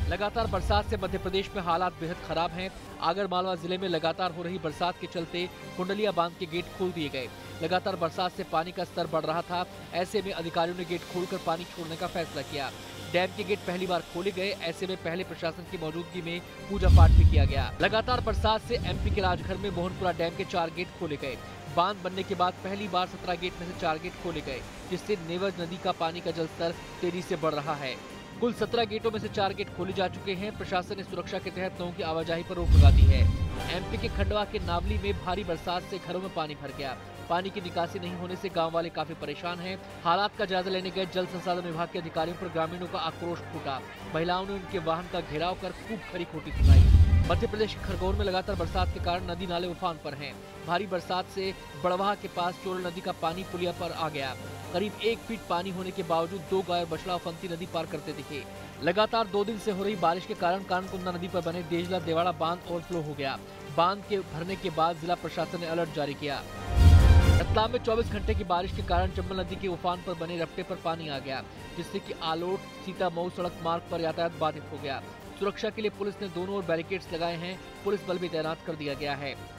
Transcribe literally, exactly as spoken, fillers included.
लगातार बरसात से मध्य प्रदेश में हालात बेहद खराब हैं। आगरमालवा जिले में लगातार हो रही बरसात के चलते कुंडलिया बांध के गेट खोल दिए गए। लगातार बरसात से पानी का स्तर बढ़ रहा था। ऐसे में अधिकारियों ने गेट खोलकर पानी छोड़ने का फैसला किया। डैम के गेट पहली बार खोले गए। ऐसे में पहले प्रशासन की मौजूदगी में पूजा पाठ भी किया गया। लगातार बरसात से एमपी के राजगढ़ में मोहनपुरा डैम के चार गेट खोले गए। बांध बनने के बाद पहली बार सत्रह गेट में से चार गेट खोले गए, जिससे नेवज नदी का पानी का जलस्तर तेजी से बढ़ रहा है। कुल सत्रह गेटों में से चार गेट खोले जा चुके हैं। प्रशासन ने सुरक्षा के तहत लोगों की आवाजाही पर रोक लगा दी है। एमपी के खंडवा के नावली में भारी बरसात से घरों में पानी भर गया। पानी की निकासी नहीं होने से गांव वाले काफी परेशान हैं। हालात का जायजा लेने गए जल संसाधन विभाग के अधिकारियों पर ग्रामीणों का आक्रोश फूटा। महिलाओं ने उनके वाहन का घेराव कर खूब खरी खोटी सुनाई। मध्य प्रदेश के खरगोन में लगातार बरसात के कारण नदी नाले उफान पर हैं। भारी बरसात से बड़वाह के पास चोरल नदी का पानी पुलिया पर आ गया। करीब एक फीट पानी होने के बावजूद दो गाय और बछड़ा उफनती नदी पार करते दिखे। लगातार दो दिन से हो रही बारिश के कारण कानकुंदा नदी पर बने देजला देवाड़ा बांध ओवरफ्लो हो गया। बांध के भरने के बाद जिला प्रशासन ने अलर्ट जारी किया। रतलाम में चौबीस घंटे की बारिश के कारण चंबल नदी के उफान पर बने रपटे पर पानी आ गया, जिससे कि आलोट सीतामऊ सड़क मार्ग पर यातायात बाधित हो गया। सुरक्षा के लिए पुलिस ने दोनों ओर बैरिकेड्स लगाए हैं। पुलिस बल भी तैनात कर दिया गया है।